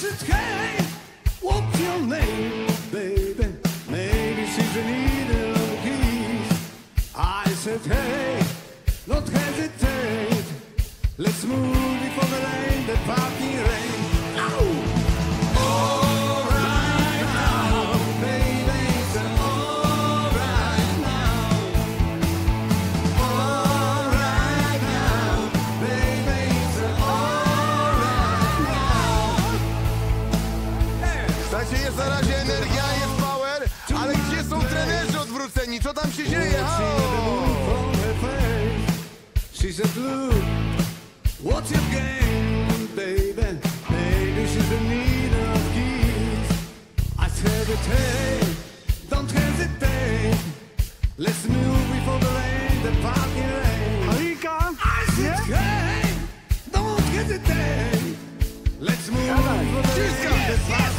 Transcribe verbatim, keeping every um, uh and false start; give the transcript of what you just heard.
said, hey, what's your name, baby? Maybe she's in need of keys. I said, hey, don't hesitate. Let's move before the rain, the parking rain. Ow! All right now, baby, it's all right now. All right now, baby, it's all right now. Słuchajcie, jest na razie energia, jest power, ale gdzie są trenerzy odwróceni? Co tam się dzieje? She said, look, what's your game, baby? Maybe she's in need of keys. I said, hey, don't hesitate. Let's move before the rain, the parking rain. Halika! I said, hey, don't hesitate. Let's move before the rain, the parking rain.